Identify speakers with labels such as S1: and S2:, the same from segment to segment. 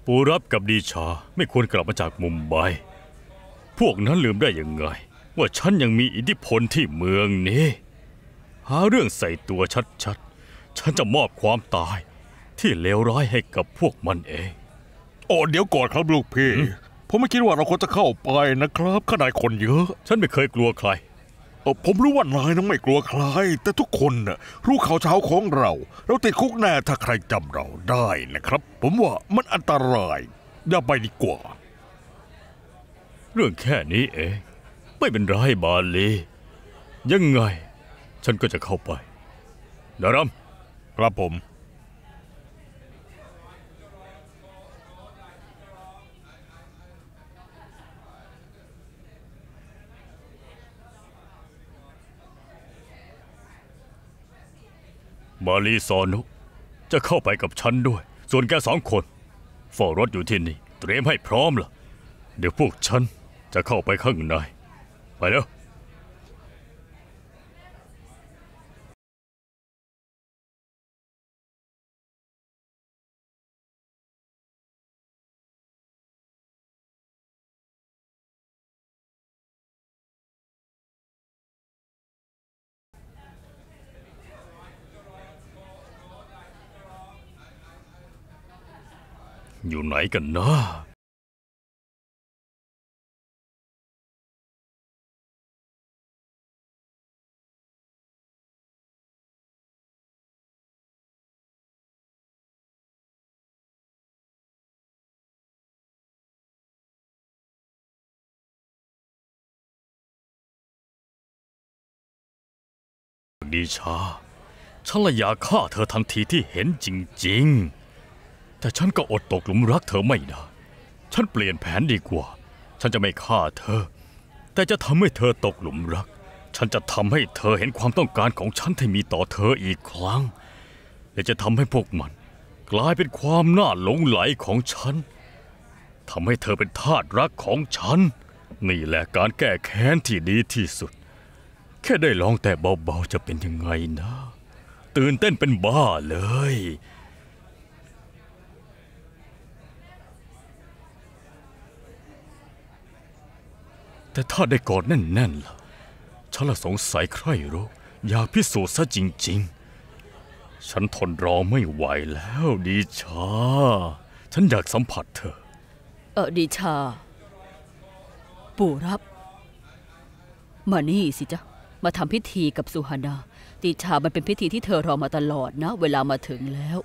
S1: ปูรับกับดีชาไม่ควรกลับมาจากมุมไบพวกนั้นลืมได้ยังไงว่าฉันยังมีอิทธิพลที่เมืองนี้หาเรื่องใส่ตัวชัดๆฉันจะมอบความตายที่เลวร้ายให้กับพวกมันเอง
S2: โอ้เดี๋ยวก่อนครับลูกพี่ผมไม่คิดว่าเราควรจะเข้าไปนะครับขนาดคนเยอะ
S1: ฉันไม่เคยกลัวใคร
S2: ผมรู้ว่านายนั้นไม่กลัวใครแต่ทุกคนน่ะรู้ข่าวเช้าของเราติดคุกแน่ถ้าใครจำเราได้นะครับผมว่ามันอันตรายอย่าไปดีกว่า
S1: เรื่องแค่นี้เองไม่เป็นไรบาลียังไงฉันก็จะเข้าไปดารัม
S2: ครับผม
S1: มาลีซอนุจะเข้าไปกับฉันด้วยส่วนแก2 คนเฝ้ารถอยู่ที่นี่เตรียมให้พร้อมล่ะเดี๋ยวพวกฉันจะเข้าไปข้างในไปแล้วอยู่ไหนกันนะดีชาฉันละอยากฆ่าเธอทันทีที่เห็นจริงๆแต่ฉันก็อดตกหลุมรักเธอไม่ได้ฉันเปลี่ยนแผนดีกว่าฉันจะไม่ฆ่าเธอแต่จะทำให้เธอตกหลุมรักฉันจะทำให้เธอเห็นความต้องการของฉันที่มีต่อเธออีกครั้งและจะทำให้พวกมันกลายเป็นความน่าหลงไหลของฉันทำให้เธอเป็นทาสรักของฉันนี่แหละการแก้แค้นที่ดีที่สุดแค่ได้ลองแต่เบาๆจะเป็นยังไงนะตื่นเต้นเป็นบ้าเลยแต่ถ้าได้กอดแน่นๆล่ะฉันละสงสัยใครรู้อยากพิสูจน์ซะจริงๆฉันทนรอไม่ไหวแล้วดีชาฉันอยากสัมผัสเธอ
S3: ดีชาปู่รับมานี่สิจ๊ะมาทำพิธีกับสุฮานาดีชามันเป็นพิธีที่เธอรอมาตลอดนะเวลามาถึงแล้ว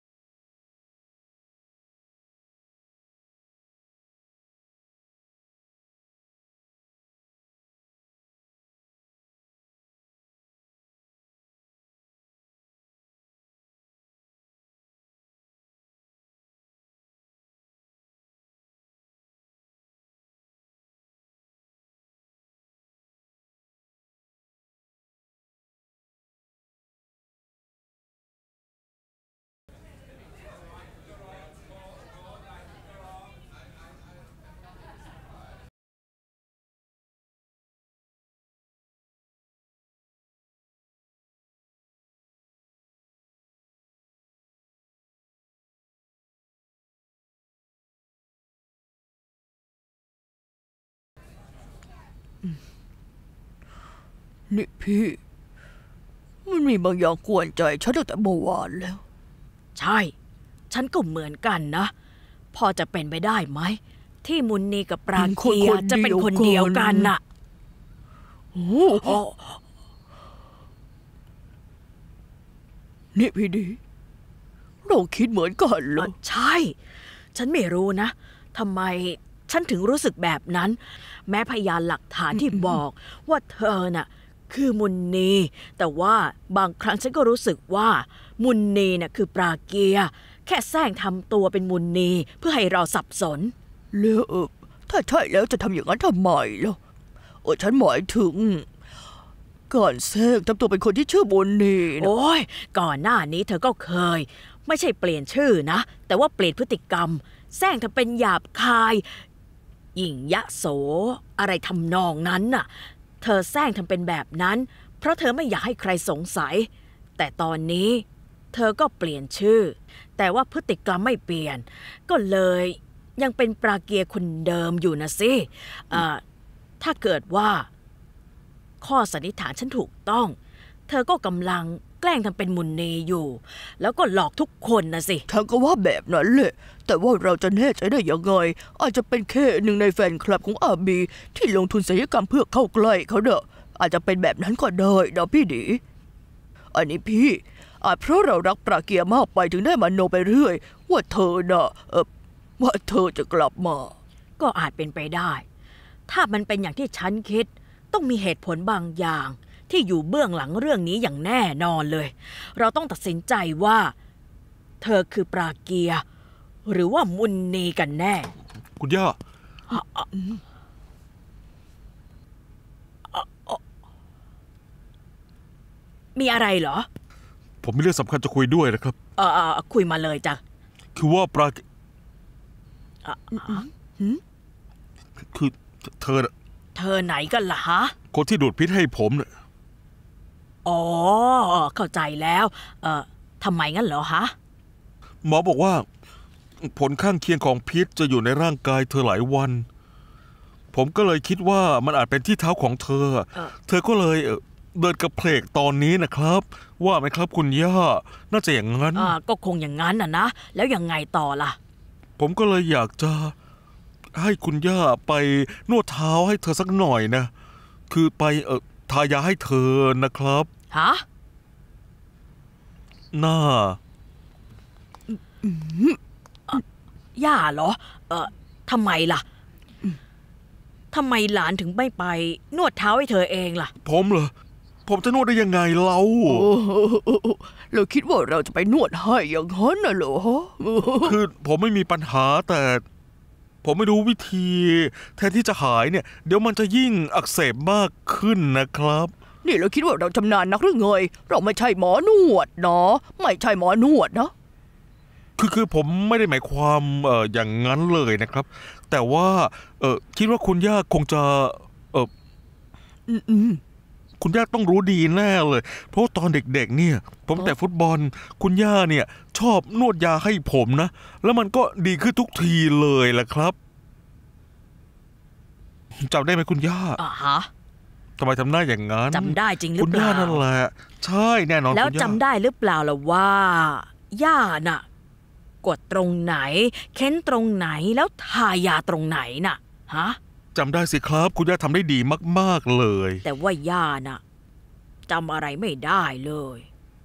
S4: นี่พี่มันมีบางอย่างกวนใจฉันตั้งแต่เมื่อวานแล้ว
S5: ใช่ฉันก็เหมือนกันนะพอจะเป็นไปได้ไหมที่มุนนีกับปราเกียจะเป็นคนเดียวกันน่ะ
S4: โอ้นี่พี่ดีเราคิดเหมือนกันเหรอ
S5: ใช่ฉันไม่รู้นะทำไมฉันถึงรู้สึกแบบนั้นแม้พยานหลักฐานที่บอกว่าเธอน่ะคือมุนนีแต่ว่าบางครั้งฉันก็รู้สึกว่ามุนนีน่ะคือปราเกียแค่แซงทำตัวเป็นมุนนีเพื่อให้เราสับสน
S4: แล้วถ้าใช่แล้วจะทำอย่างนั้นทำไมล่ะฉันหมายถึงก่อนแซงทำตัวเป็นคนที่ชื่อมุนนี
S5: โอ้ยก่อนหน้านี้เธอก็เคยไม่ใช่เปลี่ยนชื่อนะแต่ว่าเปลี่ยนพฤติกรรมแซงทำเป็นหยาบคายหยิ่งยะโสอะไรทำนองนั้นน่ะเธอแซงทำเป็นแบบนั้นเพราะเธอไม่อยากให้ใครสงสัยแต่ตอนนี้เธอก็เปลี่ยนชื่อแต่ว่าพฤติกรรมไม่เปลี่ยนก็เลยยังเป็นปราเกียร์คนเดิมอยู่นะสิถ้าเกิดว่าข้อสันนิษฐานฉันถูกต้องเธอก็กำลังแกล้งทำเป็นมุนเนอยู่แล้วก็หลอกทุกคนนะสิ
S4: ฉันก็ว่าแบบนั้นแหละแต่ว่าเราจะแน่ใจได้ยังไงอาจจะเป็นแค่หนึ่งในแฟนคลับของอาบีที่ลงทุนศัลยกรรมเพื่อเข้าใกล้เขาเด้ออาจจะเป็นแบบนั้นก็ได้นะพี่ดีอันนี้พี่อาจเพราะเรารักปราเกียร์มากไปถึงได้มโนไปเรื่อยว่าเธอน่ะว่าเธอจะกลับมา
S5: ก็อาจเป็นไปได้ถ้ามันเป็นอย่างที่ฉันคิดต้องมีเหตุผลบางอย่างที่อยู่เบื้องหลังเรื่องนี้อย่างแน่นอนเลยเราต้องตัดสินใจว่าเธอคือปราเกียร์หรือว่ามุนนีกันแน่
S2: คุณย่า
S5: มีอะไรเหรอ
S2: ผมมีเรื่องสำคัญจะคุยด้วยนะครับ
S5: คุยมาเลยจ้ะ
S2: คือว่าคือเธอ
S5: ไหนกันล่ะฮะ
S2: คนที่ดูดพิษให้ผมเนี่ย
S5: อ๋อเข้าใจแล้วทำไมงั้นเหรอฮะ
S2: หมอบอกว่าผลข้างเคียงของพิษจะอยู่ในร่างกายเธอหลายวันผมก็เลยคิดว่ามันอาจเป็นที่เท้าของเธอเธอก็เลยเดินกระเพลกตอนนี้นะครับว่าไหมครับคุณย่าน่าจะอย่างนั้น
S5: ก็คงอย่างนั้นนะแล้วยังไงต่อล่ะ
S2: ผมก็เลยอยากจะให้คุณย่าไปนวดเท้าให้เธอสักหน่อยนะคือไปทายาให้เธอนะครับ
S5: ฮะ
S2: น่า
S5: ย่าเหรอทำไมล่ะทำไมหลานถึงไม่ไปนวดเท้าให้เธอเองล่ะ
S2: ผมเหรอผมจะนวดได้ยังไงเรา
S4: เราคิดว่าเราจะไปนวดให้อย่างนั้นน่ะเหรอ
S2: คือผมไม่มีปัญหาแต่ผมไม่รู้วิธีแทนที่จะหายเนี่ยเดี๋ยวมันจะยิ่งอักเสบมากขึ้นนะครับ
S4: นี่เราคิดว่าเราชำนาญนักหรือไงเราไม่ใช่หมอนวดเนาะไม่ใช่หมอนวดนะ
S2: คือผมไม่ได้หมายความอย่างนั้นเลยนะครับแต่ว่าคิดว่าคุณย่าคงจะคุณย่าต้องรู้ดีแน่เลยเพราะตอนเด็กๆเนี่ยผมแต่ฟุตบอลคุณย่าเนี่ยชอบนวดยาให้ผมนะแล้วมันก็ดีขึ้นทุกทีเลยแหละครับจำได้ไหมคุณย่าทำไมทำหน้าอย่างนั้น
S5: จำได้จริงหรือเปล่า
S2: คุณย่านั่นแหละใช่แน่นอน
S5: แล้วจำได้หรือเปล่าล่ะว่าย่าน่ะกดตรงไหนเค้นตรงไหนแล้วทายาตรงไหนน่ะฮะ
S2: จำได้สิครับคุณย่าทำได้ดีมากๆเลย
S5: แต่ว่าย่าน่ะจำอะไรไม่ได้เลย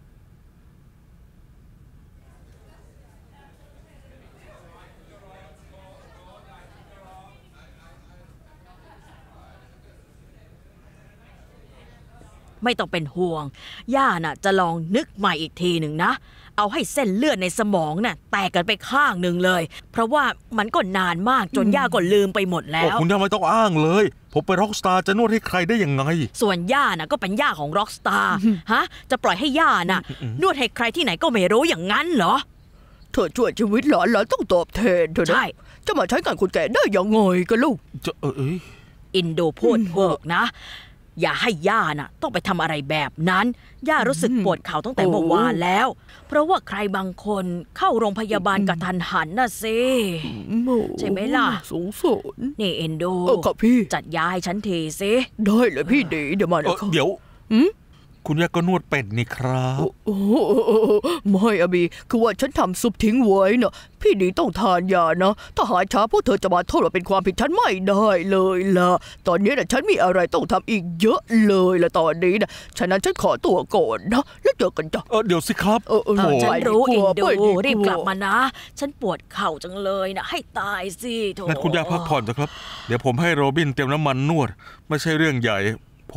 S5: ไม่ต้องเป็นห่วงย่าน่ะจะลองนึกใหม่อีกทีหนึ่งนะเอาให้เส้นเลือดในสมองน่ะแตกกันไปข้างหนึ่งเลยเพราะว่ามันก็นานมากจนย่าก็ลืมไปหมดแล้ว
S2: คุณย่าไม่ต้องอ้างเลยผมเป็นร็อกสตาร์จะนวดให้ใครได้ยังไง
S5: ส่วนย่าน่ะก็เป็นย่าของร็อกสตาร์ฮะจะปล่อยให้ย่าน่ะนวดให้ใครที่ไหนก็ไม่รู้อย่างนั้นเหรอ
S4: เธอช่วยชีวิตหลานต้องตอบแทนเธอ
S5: ใช่
S4: จะมาใช้การคนแก่ได้ยังไงกันลูก
S5: อินโดพูดถูกนะอย่าให้ย่าน่ะต้องไปทำอะไรแบบนั้นย่ารู้สึกปวดเข่าตั้งแต่เมื่อวานแล้วเพราะว่าใครบางคนเข้าโรงพยาบาลกระทันหันน่ะสิใช่ไหมล่ะ
S4: สงสาร
S5: นี่เอนโดจัดยาให้ฉันทีสิ
S4: ได้เลยพี่ดีเดี๋ยวมา
S2: เดี๋ยวคุณย่าก็นวดเป็ดนี่ครับ
S4: ไม่อาบีคือว่าฉันทำซุปทิ้งไว้นะพี่ดีต้องทานยานะถ้าหายช้าพวกเธอจะมาโทษว่าเป็นความผิดฉันไม่ได้เลยล่ะตอนนี้นะฉันมีอะไรต้องทำอีกเยอะเลยละตอนนี้นะฉะนั้นฉันขอตัวก่อนนะแล้วเจอกันจ้ะ
S2: เดี๋ยวสิครับ
S5: ฉันรู้เองดูรีบกลับมานะฉันปวดเข่าจังเลยนะให้ตายสิโถ
S2: งั้นคุณย่าพักผ่อนเถอะครับเดี๋ยวผมให้โรบินเตรียมน้ำมันนวดไม่ใช่เรื่องใหญ่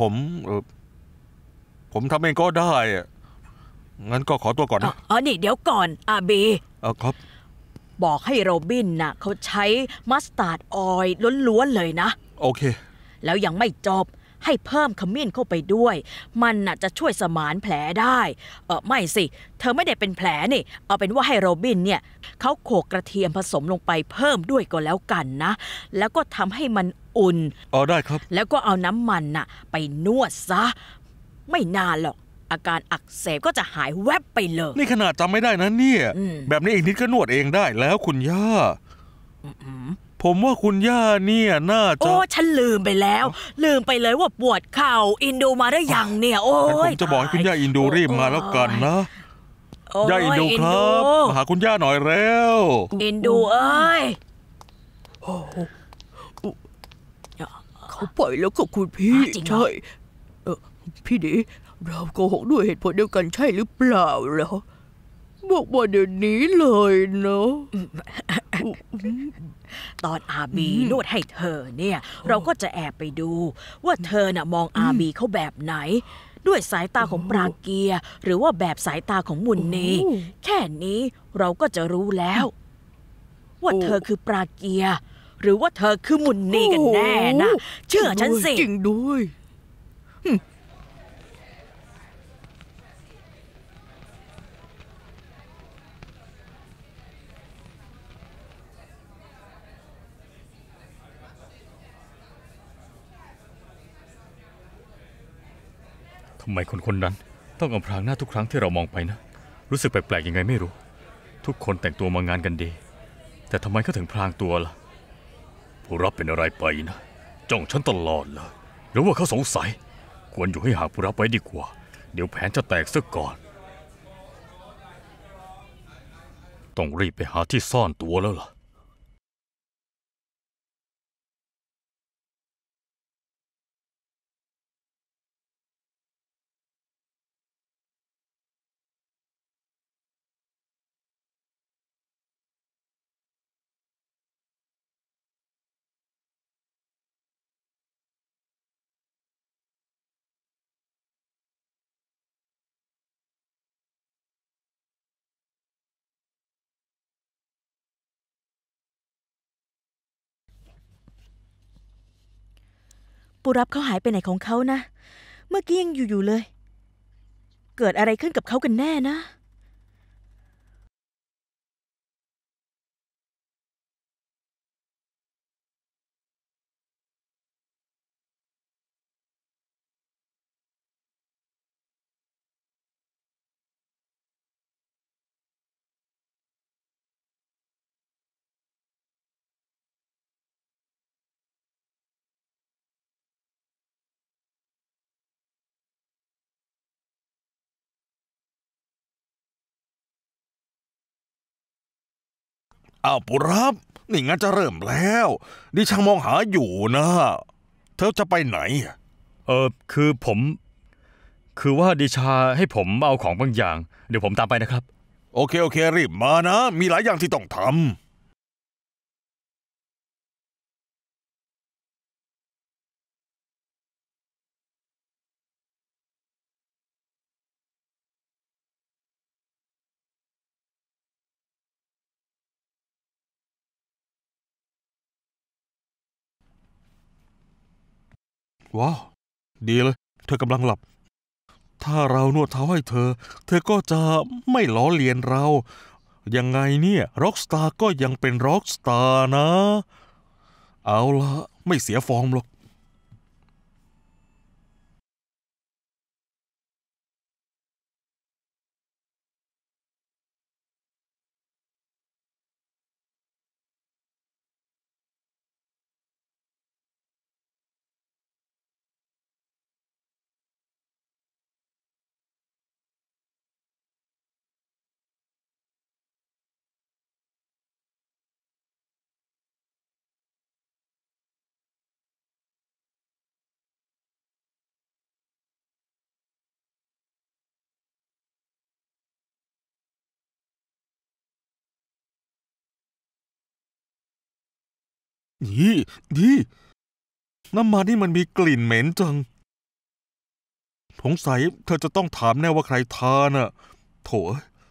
S2: ผมทำเองก็ได้งั้นก็ขอตัวก่อนนะ
S5: นี่เดี๋ยวก่อนอาเบ
S2: ครับ
S5: บอกให้โรบินน่ะเขาใช้มัสตาร์ดออยล์ล้วนๆเลยนะ
S2: โอเค
S5: แล้วยังไม่จบให้เพิ่มขมิ้นเข้าไปด้วยมันน่ะจะช่วยสมานแผลได้ไม่สิเธอไม่ได้เป็นแผลนี่เอาเป็นว่าให้โรบินเนี่ยเขาโขลกกระเทียมผสมลงไปเพิ่มด้วยก็แล้วกันนะแล้วก็ทำให้มันอุ่น
S2: ได้ครับ
S5: แล้วก็เอาน้ำมันน่ะไปนวดซะไม่นานหรอกอาการอักเสบก็จะหายแวบไปเลย
S2: นี่ขนาดจำไม่ได้นะเนี่ย แบบนี้อีกนิดก็นวดเองได้แล้วคุณย่าผมว่าคุณย่าเนี่ยน่าจะ
S5: โอ้ฉันลืมไปแล้ว ลืมไปเลยว่าปวดเข่าอินดูมาได้ยังเนี่ยโอ้
S2: แต่ผ
S5: ย
S2: มจะบอกให้คุณย่าอินดูรีบมาแล้วกันนะ
S5: โอ้
S2: ย่าอินดูครับมาหาคุณย่าหน่อยเร็ว
S5: อินดูเอ้ย
S4: เขาปล่อยแล้วก็คุณพี่
S5: จริงเหรอ
S4: ใช่พี่ดีเราโกหกด้วยเหตุผลเดียวกันใช่หรือเปล่าล่ะบอกว่าเดี๋ยวนี้เลยเนาะ
S5: ตอนอาบีนวดให้เธอเนี่ย เราก็จะแอบไปดู ว่าเธอน่ะมองอาบีเขาแบบไหน ด้วยสายตาของปราเกียร์หรือว่าแบบสายตาของมุนนีแค่นี้เราก็จะรู้แล้ว ว่าเธอคือปราเกียร์หรือว่าเธอคือมุนนีกันแน่นะเชื่อฉันสิ
S4: จริงด้วย
S1: ทำไมคนคนนั้นต้องอำพรางหน้าทุกครั้งที่เรามองไปนะ รู้สึกแปลกๆยังไงไม่รู้ ทุกคนแต่งตัวมางานกันดี แต่ทำไมเขาถึงพรางตัวล่ะผู้รับเป็นอะไรไปนะจ้องฉันตลอดเลยหรือว่าเขาสงสัย ควรอยู่ให้ห่างผู้รับไว้ดีกว่า เดี๋ยวแผนจะแตกซะก่อน ต้องรีบไปหาที่ซ่อนตัวแล้วล่ะ
S5: ปูรับเขาหายไปไหนของเขานะ เมื่อกี้ยังอยู่เลย เกิดอะไรขึ้นกับเขากันแน่นะ
S2: อ้าวปุรับนี่งั้นจะเริ่มแล้วดิช่างมองหาอยู่นะเธอจะไปไหน
S1: คือว่าดิชาให้ผมเอาของบางอย่าง เดี๋ยวผมตามไปนะครับ
S2: โอเครีบมานะ มีหลายอย่างที่ต้องทำว้าวดีเลย เธอกำลังหลับ ถ้าเรานวดเท้าให้เธอ เธอก็จะไม่ล้อเลียนเรา ยังไงเนี่ยร็อกสตาร์ก็ยังเป็นร็อกสตาร์นะ เอาละไม่เสียฟอร์มหรอก นี่น้ำมันนี่มันมีกลิ่นเหม็นจังสงสัยเธอจะต้องถามแน่ว่าใครทาน่ะโถ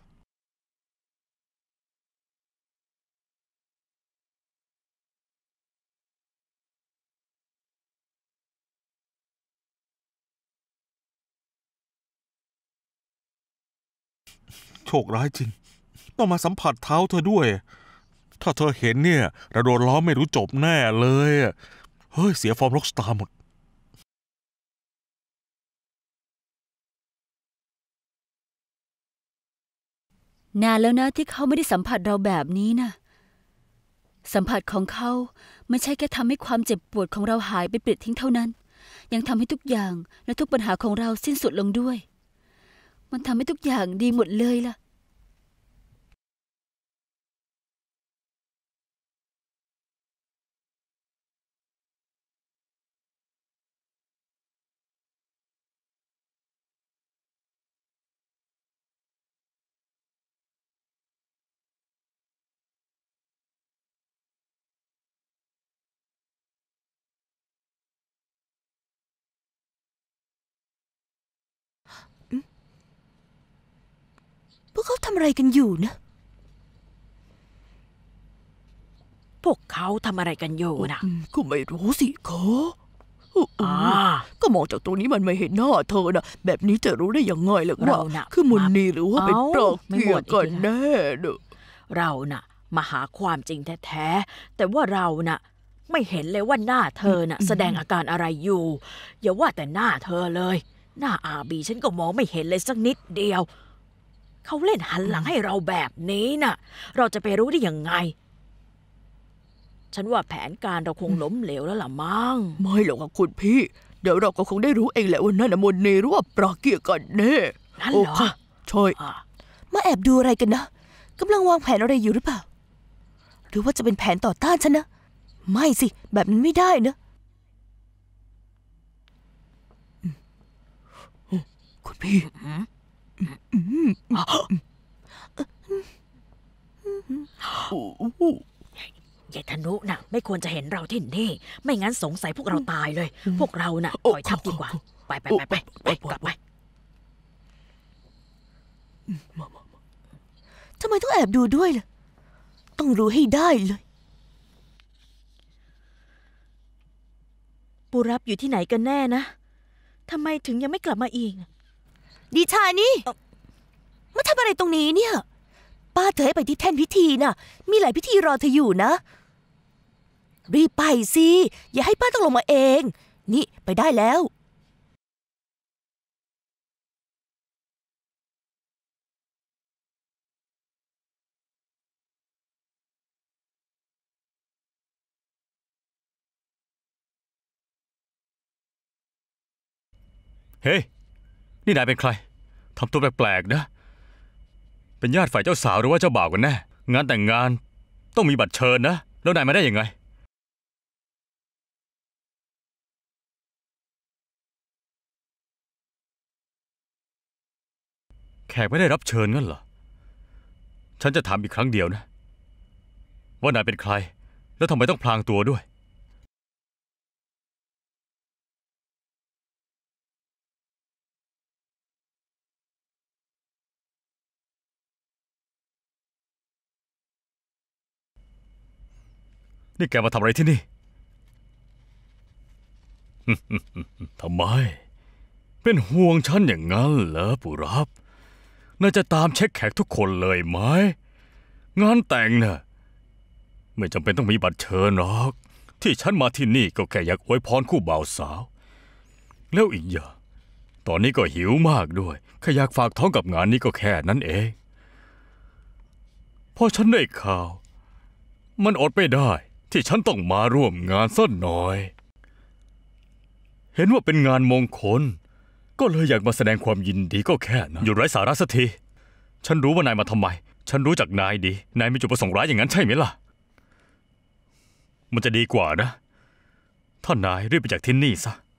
S2: โชคร้ายจริง ต้องมาสัมผัสเท้าเธอด้วย ถ้าเธอเห็นเนี่ยเราโดนล้อไม่รู้จบแน่เลยเฮ้ยเสียฟอร์มร็อกสตาร์หมด
S3: นานแล้วนะที่เขาไม่ได้สัมผัสเราแบบนี้นะสัมผัสของเขาไม่ใช่แค่ทำให้ความเจ็บปวดของเราหายไปปลิดทิ้งเท่านั้นยังทำให้ทุกอย่างและทุกปัญหาของเราสิ้นสุดลงด้วยมันทำให้ทุกอย่างดีหมดเลยล่ะ
S4: พวกเขาทำอะไรกันอยู่นะ
S5: พวกเขาทำอะไรกันอยู่นะ
S4: ก็ไม่รู้สิคะก็มองจากตรงนี้มันไม่เห็นหน้าเธอนะแบบนี้จะรู้ได้ยังไงล่ะว่าคือมุนนีหรือว่าเป็นปลอกเกี่ยวกันแน่เด้อ
S5: เราน่ะมาหาความจริงแท้ๆแต่ว่าเราน่ะไม่เห็นเลยว่าหน้าเธอน่ะแสดงอาการอะไรอยู่อย่าว่าแต่หน้าเธอเลยหน้าอาบีฉันก็มองไม่เห็นเลยสักนิดเดียวเขาเล่นหันหลังให้เราแบบนี้น่ะเราจะไปรู้ได้ยังไงฉันว่าแผนการเราคงล้มเหลวแล้วล่ะมั้ง
S4: ไม่หรอกค่ะคุณพี่เดี๋ยวเราก็คงได้รู้เองแหละว่านั่นน่ะมนนีหรือว่าปลอกเกี่ยวกันแน่
S5: นั่นเหรอ
S4: ใช่มาแอบดูอะไรกันนะกำลังวางแผนอะไรอยู่หรือเปล่าหรือว่าจะเป็นแผนต่อต้านฉันนะไม่สิแบบนั้นไม่ได้นะคุณพี่
S5: ยายธนุน่ะไม่ควรจะเห็นเราที่นี่ไม่งั้นสงสัยพวกเราตายเลยพวกเราน่ะถอยทับดีกว่าไปกลับไป
S4: ทำไมต้องแอบดูด้วยล่ะต้องรู้ให้ได้เลย
S5: ปูรับอยู่ที่ไหนกันแน่นะทำไมถึงยังไม่กลับมาอีก
S4: ดีชานี่มาทำอะไรตรงนี้เนี่ยป้าเธอให้ไปที่แท่นพิธีน่ะมีหลายพิธีรอเธออยู่นะรีบไปสิอย่าให้ป้าต้องลงมาเองนี่ไปได้แล้ว
S1: เฮ้ยนี่นายเป็นใครทำตัวแปลกๆนะเป็นญาติฝ่ายเจ้าสาวหรือว่าเจ้าบ่าวกันแน่งานแต่งงานต้องมีบัตรเชิญนะแล้วนายมาได้ยังไงแขกไม่ได้รับเชิญงั้นเหรอฉันจะถามอีกครั้งเดียวนะว่านายเป็นใครแล้วทำไมต้องพลางตัวด้วยนี่แกมาทำอะไรที่นี่ ทำไมเป็นห่วงฉันอย่างนั้นเหรอปุรับน่าจะตามเช็คแขกทุกคนเลยไหมงานแต่งน่ะไม่จำเป็นต้องมีบัตรเชิญหรอกที่ฉันมาที่นี่ก็แค่อยากอวยพรคู่บ่าวสาวแล้วอีกอย่างตอนนี้ก็หิวมากด้วยแค่อยากฝากท้องกับงานนี้ก็แค่นั้นเองพอฉันได้ข่าวมันอดไม่ได้ที่ฉันต้องมาร่วมงานสักหน่อยเห็นว่าเป็นงานมงคลก็เลยอยากมาแสดงความยินดีก็แค่นั้นอยู่ไร้สาระสักทีฉันรู้ว่านายมาทำไมฉันรู้จักนายดีนายมีจุดประสงค์ร้ายอย่างนั้นใช่ไหมล่ะมันจะดีกว่านะถ้านายรีบไปจากที่นี่ซะ